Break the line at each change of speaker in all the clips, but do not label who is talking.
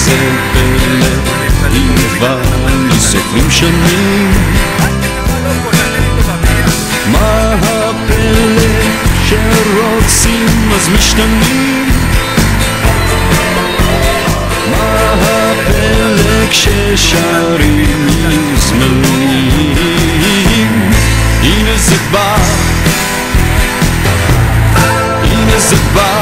איזה פלא, היא ואני סופרים שנים. מה הפלא שרוצים אז משתנים? מה הפלא כששרים מזמרים? הנה זה בא, הנה זה בא,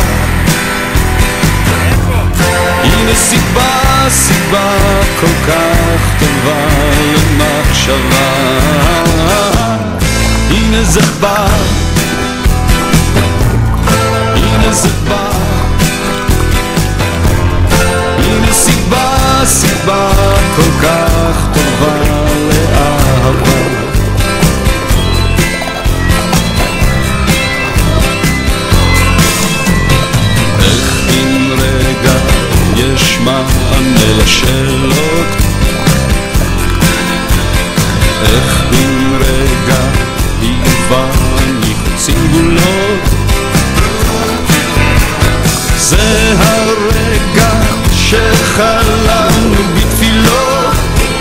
הנה סיבה, סיבה כל כך טובה למחשבה. הנה זה בא, הנה זה בא, הנה סיבה, סיבה כל כך טובה לאהבה. איך אם רגע יש מענה לשאלות, איך אם רגע היא ואני חוצים גבולות. זה הרגע שחלמנו בתפילות,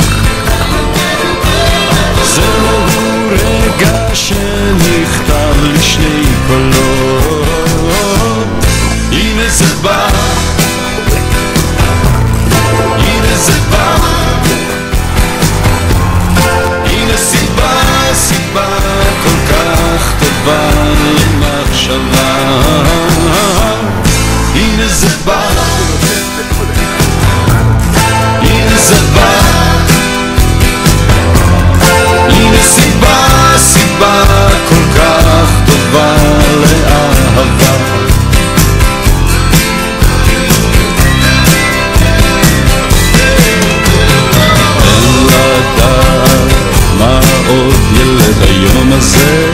זהו רגע שנכתב לשני קולות. הנה זה בא, הנה זה בא, הנה סיבה, סיבה כל כך טובה למחשבה. הנה זה בא, הנה זה בא, הנה סיבה, סיבה כל כך טובה לאהבה. אין לדעת מה עוד ילד היום הזה,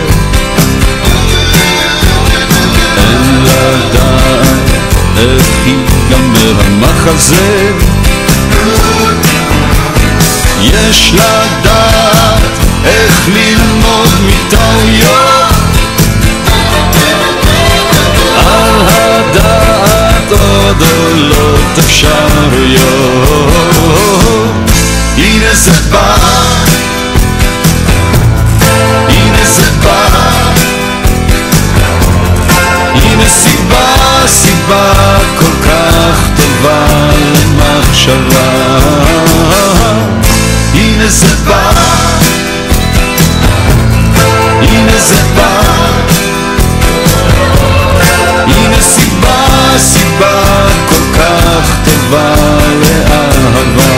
אין לדעת איך ייגמר המחזה. יש לדעת איך ללמוד מטעויות, על הדעת עוד עולות אפשרויות. הנה זה בא, הנה זה בא, הנה סיבה, סיבה כל כך טובה למחשבה. הנה זה בא, הנה זה בא, הנה סיבה, סיבה כל כך טובה לאהבה.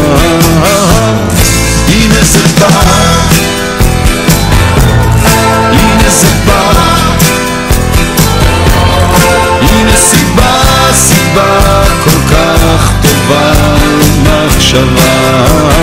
הנה זה בא, הנה זה בא, הנה סיבה, סיבה כל כך טובה למחשבה.